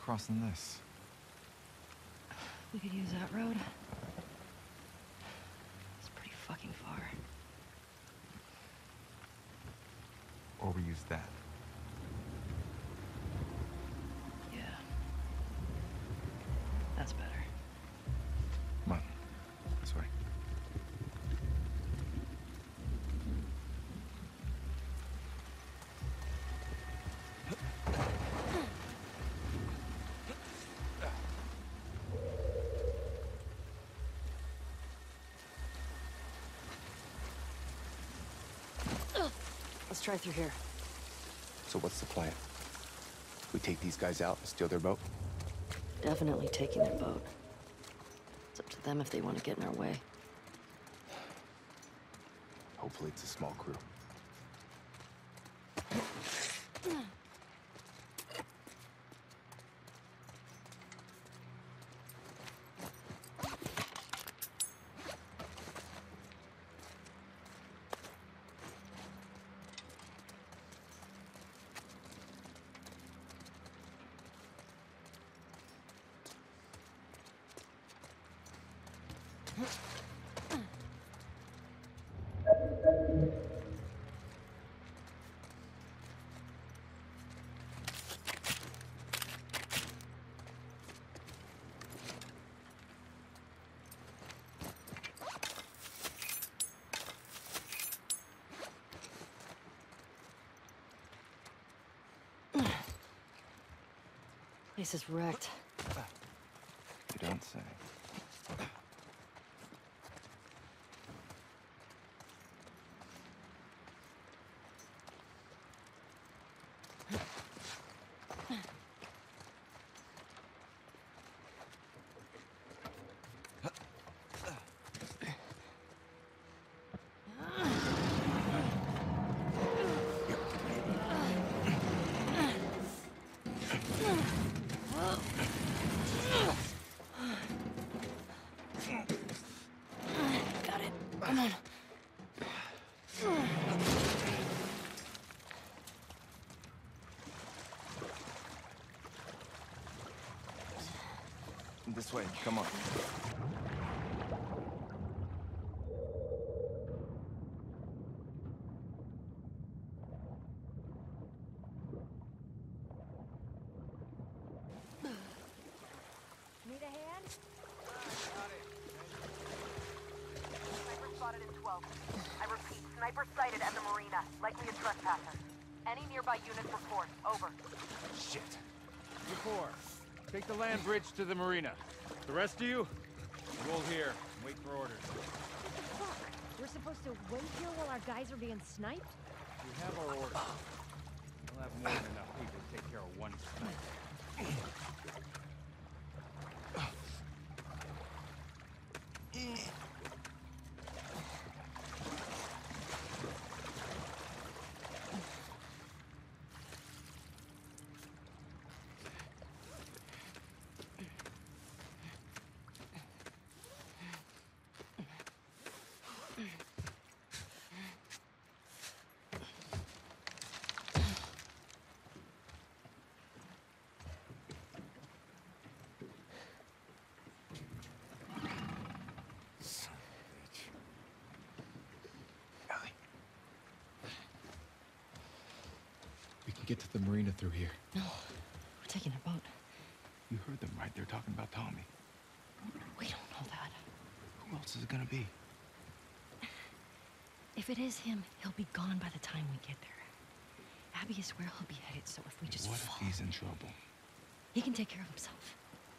crossing this? We could use that road. It's pretty fucking far. Or we use that? Yeah. That's better. Come on. This way. Let's try through here. So what's the plan? We take these guys out and steal their boat? Definitely taking their boat. It's up to them if they want to get in our way. Hopefully it's a small crew. Place is wrecked. You don't say. Got it. Come on. This way. Come on. Need a hand? Sniper spotted in 12. I repeat, sniper sighted at the marina, likely a trespasser. Any nearby units report. Over. Shit. You four, take the land bridge to the marina. The rest of you, hold here and wait for orders. Fuck! We're supposed to wait here while our guys are being sniped? We have our orders. We'll have more than enough people to take care of one sniper. Ellie. We can get to the marina through here. No, we're taking a boat. You heard them, right? They're talking about Tommy. We don't know that. Who else is it gonna be? If it is him, he'll be gone by the time we get there. Abby is where he'll be headed, so if we just What fall, if he's in trouble? he can take care of himself.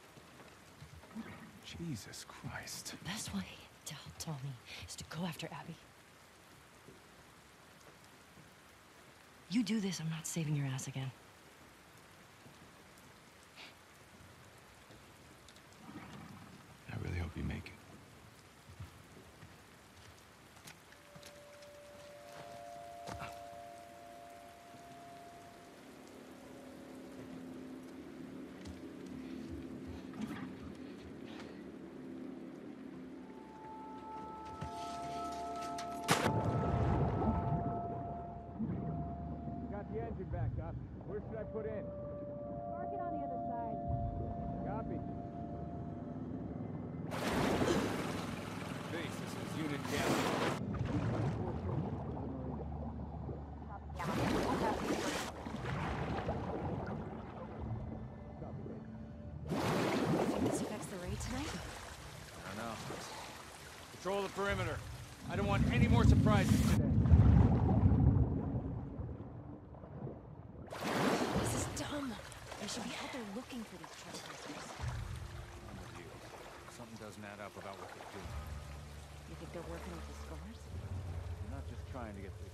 Jesus Christ. The best way to help Tommy is to go after Abby. You do this, I'm not saving your ass again. I really hope you make it. Got the engine back up. Where should I put in? Park it on the other side. perimeter. I don't want any more surprises today. This is dumb. We should be out there looking for these trespassers. I'm with you. Something doesn't add up about what they're doing. You think they're working with the scars? They're not just trying to get through.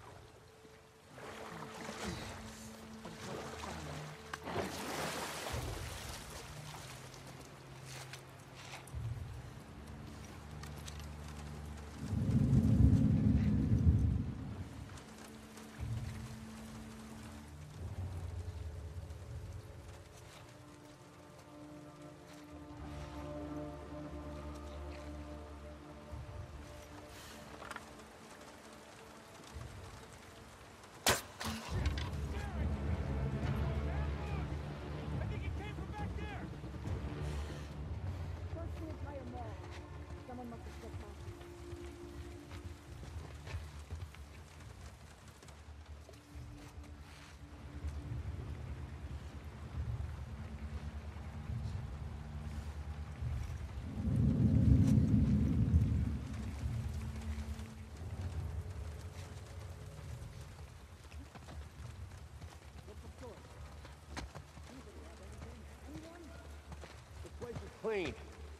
Clean.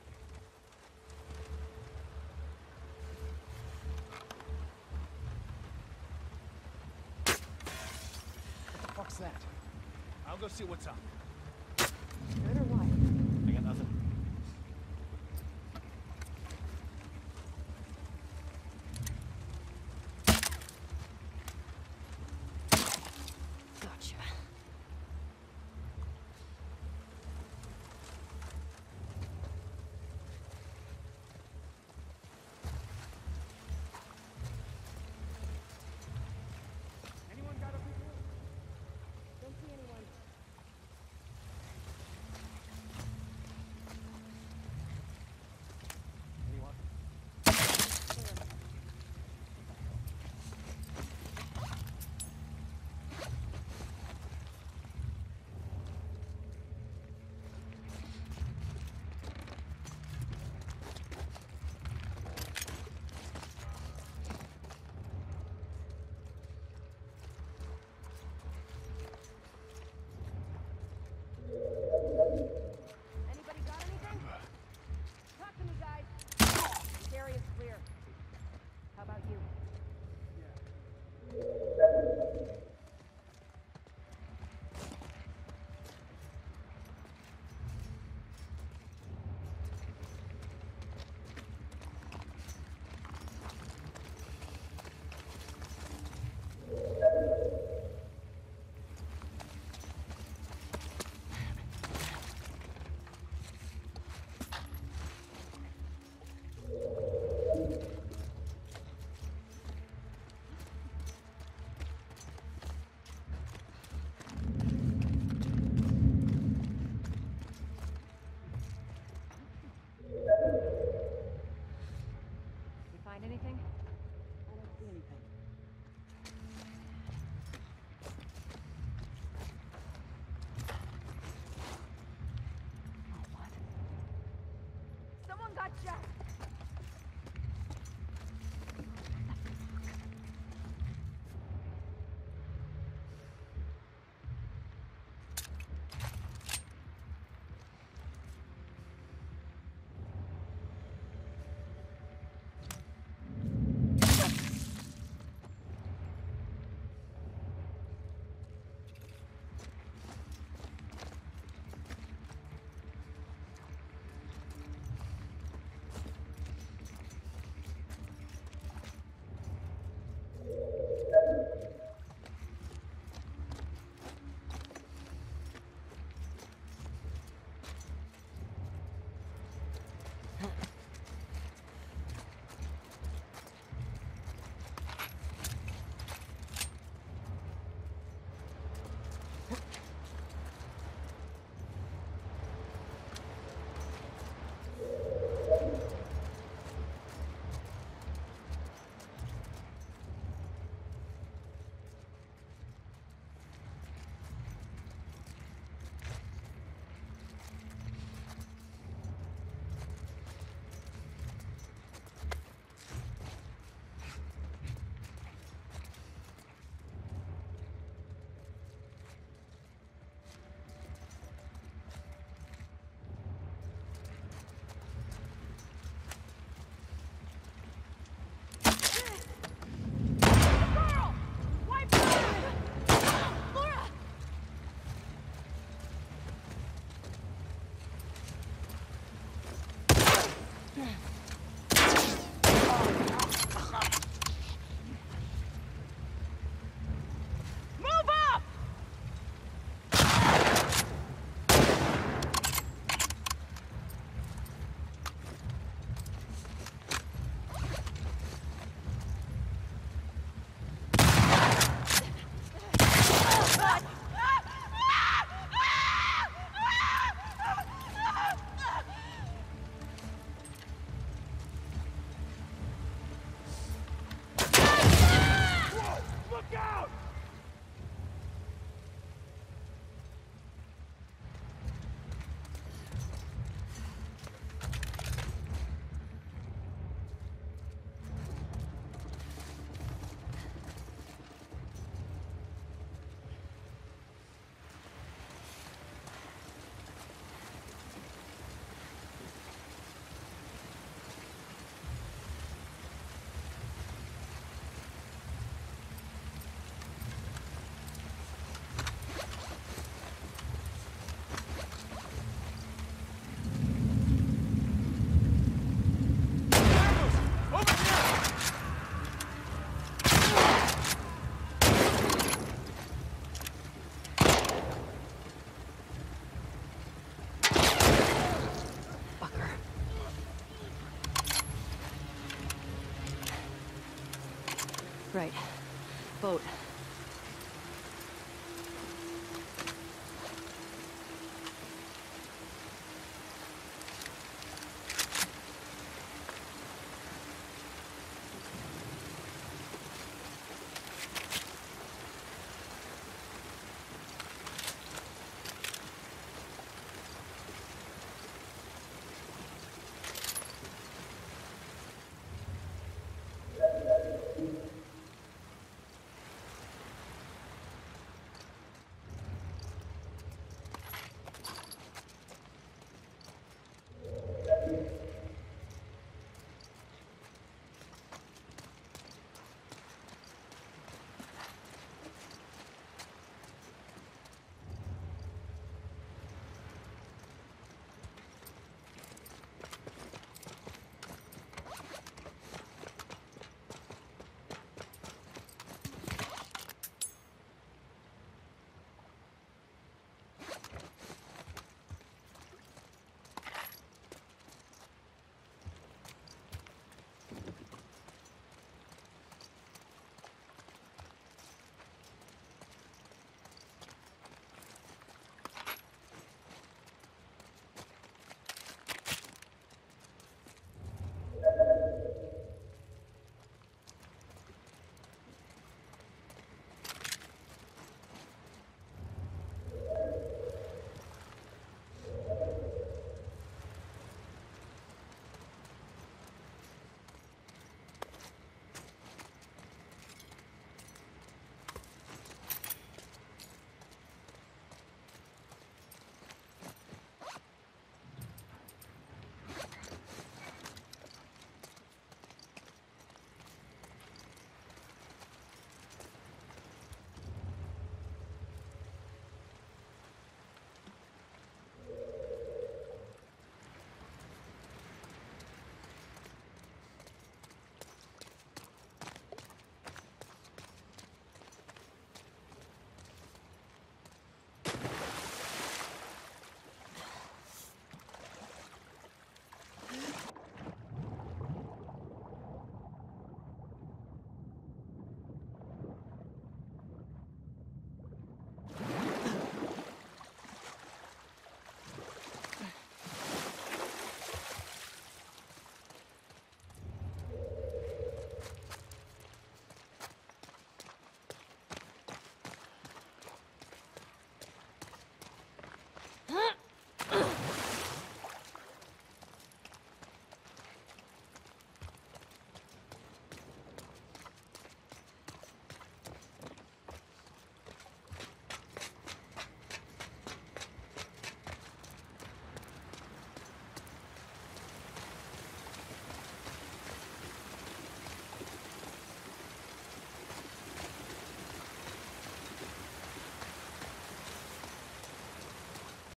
What the fuck's that? I'll go see what's up. Good or what? I got nothing. Gotcha. Anyone got a visual? Don't see anyone. Anyone? Anybody got anything? Talk to me, guys. This area's clear. How about you? You find anything? I don't see anything. Oh, what? Someone got Jack! Right. Boat.